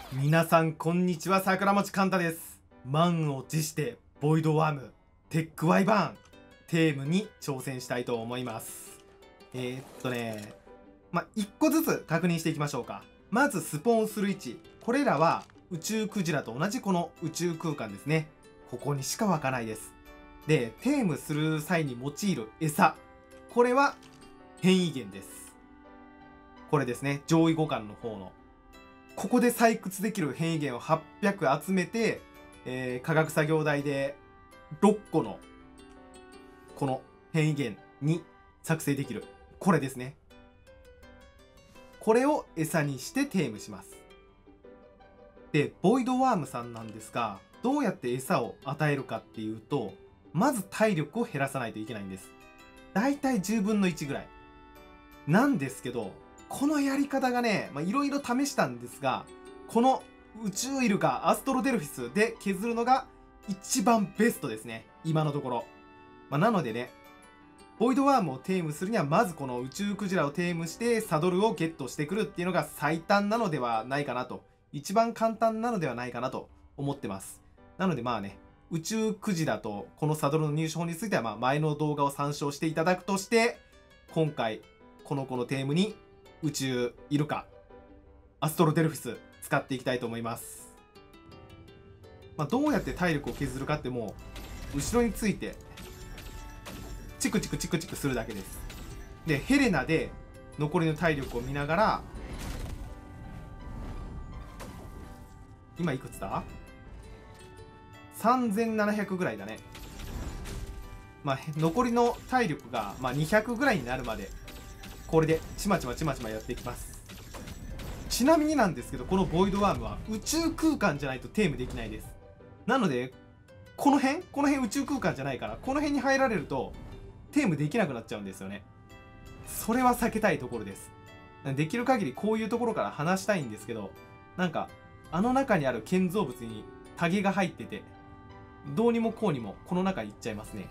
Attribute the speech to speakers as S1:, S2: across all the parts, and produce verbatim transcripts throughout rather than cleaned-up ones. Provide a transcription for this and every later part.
S1: 皆さんこんにちは、桜餅カンタです。満を持してボイドワームテックワイバーンテームに挑戦したいと思います。えー、っとねまあいっこずつ確認していきましょうか。まずスポーンする位置、これらは宇宙クジラと同じこの宇宙空間ですね。ここにしか湧かないです。でテームする際に用いる餌、これは変異源です。これですね、上位互換の方のここで採掘できる変異源をはっぴゃく集めて、えー、化学作業台でろっこのこの変異源に作成できる、これですね。これを餌にしてテームします。でボイドワームさんなんですが、どうやって餌を与えるかっていうと、まず体力を減らさないといけないんです。だいたいじゅうぶんのいちぐらいなんですけど、このやり方がね、いろいろ試したんですが、この宇宙イルカアストロデルフィスで削るのが一番ベストですね、今のところ。まあ、なのでね、ボイドワームをテームするにはまずこの宇宙クジラをテームしてサドルをゲットしてくるっていうのが最短なのではないかなと、一番簡単なのではないかなと思ってます。なのでまあね、宇宙クジラとこのサドルの入手法についてはまあ前の動画を参照していただくとして、今回この子のテームに宇宙イルカアストロデルフィス使っていきたいと思います。まあ、どうやって体力を削るかって、もう後ろについてチクチクチクチクするだけです。でヘレナで残りの体力を見ながら、今いくつださんぜんななひゃくぐらいだね。まあ残りの体力がまあにひゃくぐらいになるまでこれでちまちまちまちまやっていきます。ちなみになんですけど、このボイドワームは宇宙空間じゃないとテームできないです。なのでこの辺この辺宇宙空間じゃないから、この辺に入られるとテームできなくなっちゃうんですよね。それは避けたいところです。できる限りこういうところから離したいんですけど、なんかあの中にある建造物にタゲが入ってて、どうにもこうにもこの中に行っちゃいますね。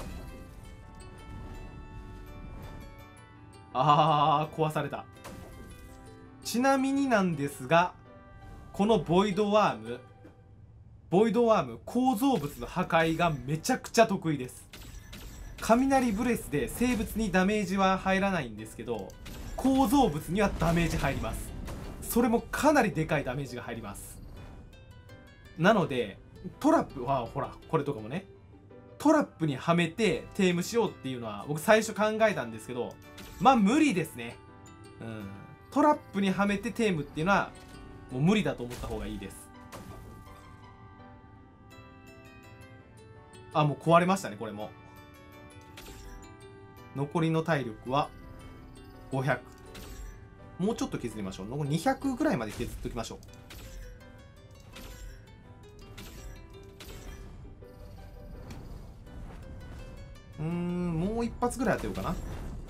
S1: あー、壊された。ちなみになんですが、このボイドワームボイドワーム構造物の破壊がめちゃくちゃ得意です。雷ブレスで生物にダメージは入らないんですけど、構造物にはダメージ入ります。それもかなりでかいダメージが入ります。なのでトラップはほら、これとかもね、トラップにはめてテームしようっていうのは僕最初考えたんですけど、まあ無理ですね。うん、トラップにはめてテームっていうのはもう無理だと思った方がいいです。あ、もう壊れましたね。これも残りの体力はごひゃく、もうちょっと削りましょう。残りにひゃくぐらいまで削っておきましょう。うーん、もう一発ぐらい当てようかな。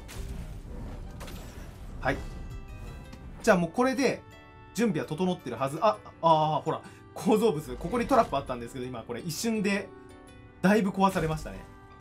S1: はい。じゃあもうこれで準備は整ってるはず。あ、あー、ほら、構造物、ここにトラップあったんですけど、今これ一瞬でだいぶ壊されましたね。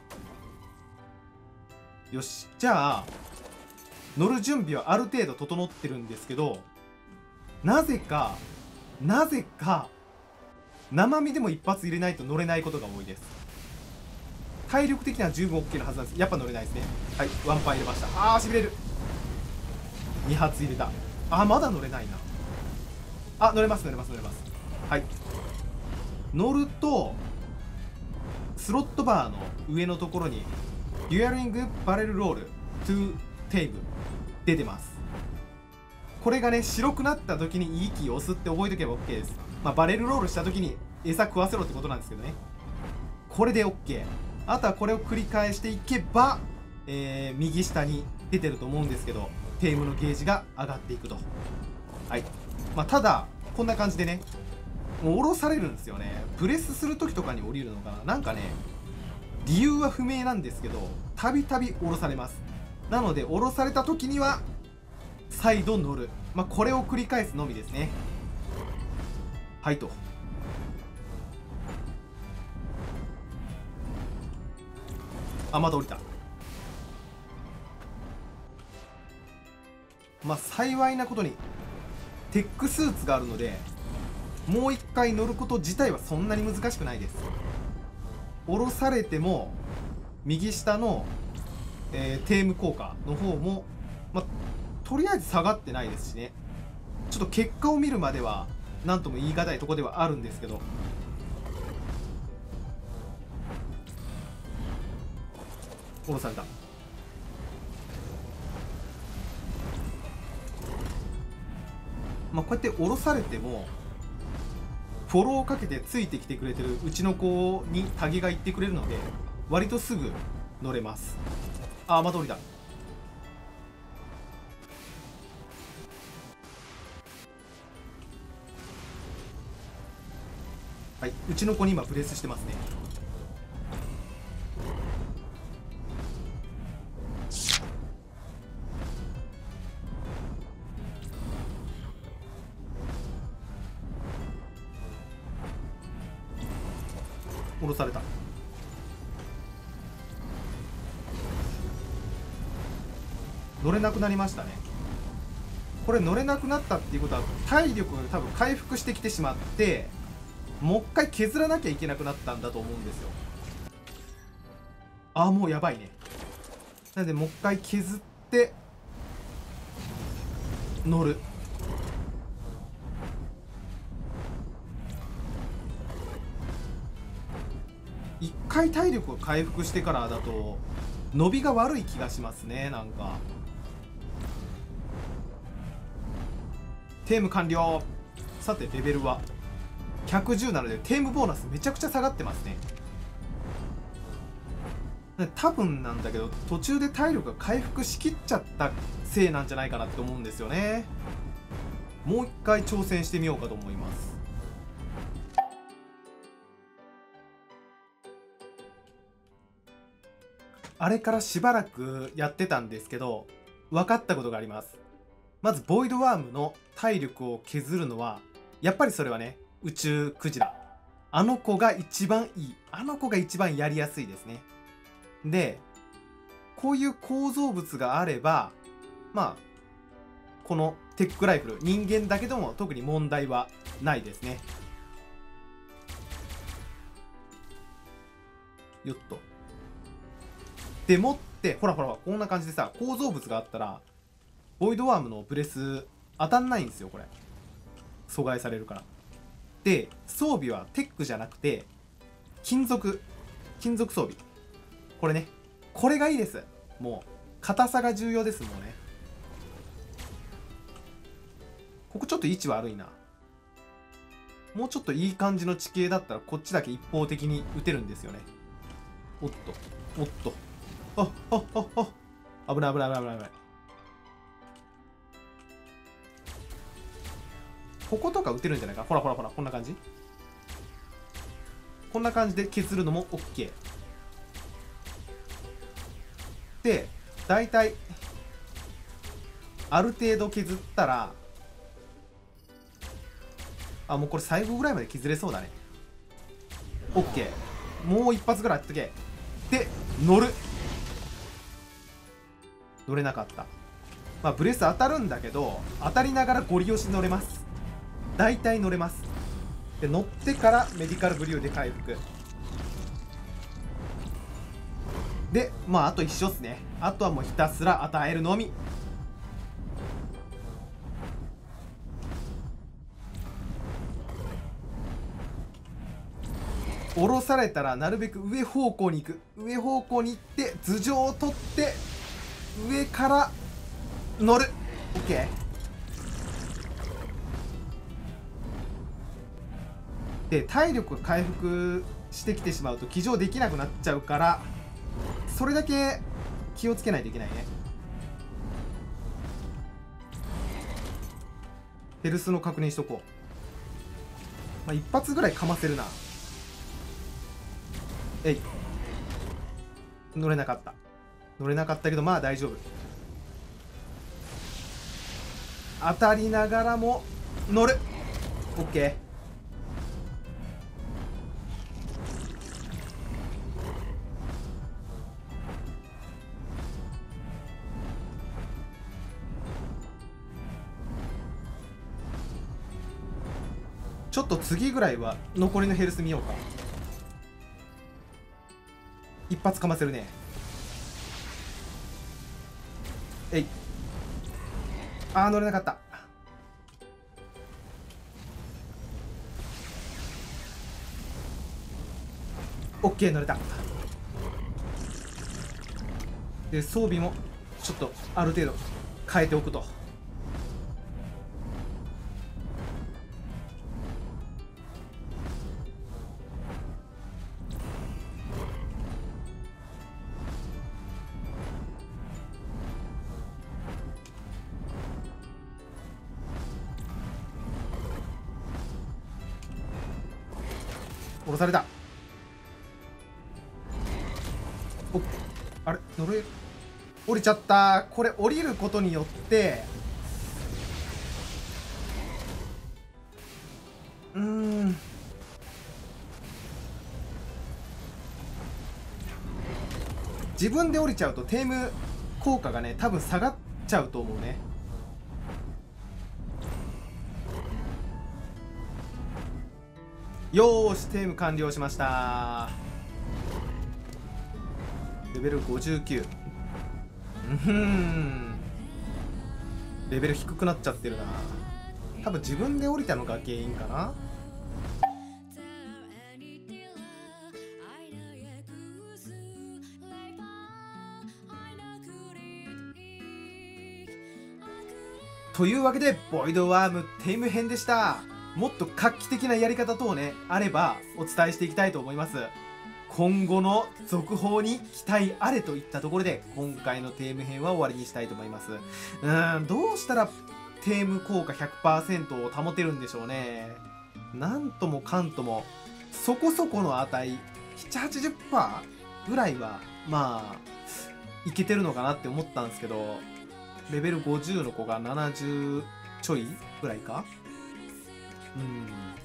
S1: よし、じゃあ乗る準備はある程度整ってるんですけど、なぜかなぜか生身でも一発入れないと乗れないことが多いです。体力的には十分 OK なはずなんです。やっぱ乗れないですね。はい、ワンパン入れました。あー、しびれる。に発入れた。あ、まだ乗れないな。あ、乗れます乗れます乗れます。はい、乗るとスロットバーの上のところにデュアリングバレルロールトゥテーブ出てます。これがね白くなった時にいいキーを押すって覚えとけば OK です。まあ、バレルロールした時に餌食わせろってことなんですけどね。これで OK。 あとはこれを繰り返していけば、えー、右下に出てると思うんですけど、テームのゲージが上がっていくと。はい、まあ、ただこんな感じでね、もう降ろされるんですよね。プレスする時とかに降りるのかな、なんかね理由は不明なんですけど、たびたび降ろされます。なので降ろされた時には再度乗る、まあ、これを繰り返すのみですね。はいと。あ、また降りた。まあ幸いなことにテックスーツがあるのでもう一回乗ること自体はそんなに難しくないです。降ろされても右下の、えー、テーム効果の方も、ま、とりあえず下がってないですしね。ちょっと結果を見るまでは何とも言い難いところではあるんですけど、降ろされた。まあ、こうやって降ろされてもフォローをかけてついてきてくれてるうちの子にタゲが言ってくれるので、割とすぐ乗れます。あ、雨通りだ。はい、うちの子に今ブレスしてますね。降ろされた。乗れなくなりましたね。これ乗れなくなったっていうことは体力が多分回復してきてしまって、もう一回削らなきゃいけなくなったんだと思うんですよ。ああ、もうやばいね。なのでもう一回削って乗る。一回体力を回復してからだと伸びが悪い気がしますね。なんかテーム完了。さてレベルはひゃくじゅうなのでテームボーナスめちゃくちゃ下がってますね。多分なんだけど途中で体力が回復しきっちゃったせいなんじゃないかなって思うんですよね。もう一回挑戦してみようかと思います。あれからしばらくやってたんですけど、分かったことがあります。まずボイドワームの体力を削るのはやっぱりそれはね、宇宙クジラ、あの子が一番いい、あの子が一番やりやすいですね。でこういう構造物があれば、まあこのテックライフル、人間だけでも特に問題はないですね。よっと。でもってほらほらこんな感じでさ、構造物があったらボイドワームのブレス当たんないんですよ。これ阻害されるから。で装備はテックじゃなくて金属金属装備、これね、これがいいです。もう硬さが重要です。もうね、ここちょっと位置悪いな。もうちょっといい感じの地形だったらこっちだけ一方的に打てるんですよね。おっとおっと、あっあっあっあっ、危ない危ない危ない危ない危ない。こことか打てるんじゃないか。ほらほらほら、こんな感じ、こんな感じで削るのも OK で、だいたいある程度削ったら、あ、もうこれ最後ぐらいまで削れそうだね。 OK、 もう一発ぐらいやっとけ。で乗る。乗れなかった。まあブレス当たるんだけど、当たりながらゴリ押し乗れます。大体乗れます。で乗ってからメディカルブリューで回復で、まああと一緒っすね。あとはもうひたすら与えるのみ。降ろされたらなるべく上方向に行く。上方向に行って頭上を取って上から乗る。 OK。 で体力が回復してきてしまうと騎乗できなくなっちゃうから、それだけ気をつけないといけないね。ヘルスの確認しとこう。まあ、一発ぐらいかませるな。えい。乗れなかった。乗れなかったけどまあ大丈夫。当たりながらも乗る。 OK。 ちょっと次ぐらいは残りのヘルス見ようか。一発かませるね。えい。あー乗れなかった。オッケー乗れた。で装備もちょっとある程度変えておくと。降ろされた。お、あれ呪い降りちゃった。これ降りることによってうーん自分で降りちゃうとテーム効果がね多分下がっちゃうと思うね。よーしテーム完了しました。レベルごじゅうきゅう。うん、レベル低くなっちゃってるな。多分自分で降りたのが原因かな。というわけでボイドワームテーム編でした。もっと画期的なやり方等ねあればお伝えしていきたいと思います。今後の続報に期待あれといったところで今回のテーム編は終わりにしたいと思います。うーんどうしたらテーム効果 ひゃくパーセント を保てるんでしょうね。なんともかんともそこそこの値 ななじゅうはちじゅっパーセント ぐらいはまあいけてるのかなって思ったんですけど、レベルごじゅうの子がななじゅうちょいぐらいか。うん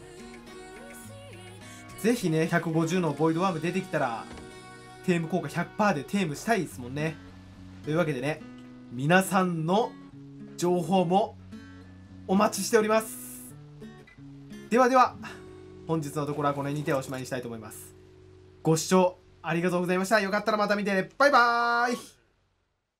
S1: ぜひねひゃくごじゅうのボイドワーム出てきたらテーム効果 ひゃくパーセント でテームしたいですもんね。というわけでね皆さんの情報もお待ちしております。ではでは本日のところはこの辺にておしまいにしたいと思います。ご視聴ありがとうございました。よかったらまた見てね。バイバーイ。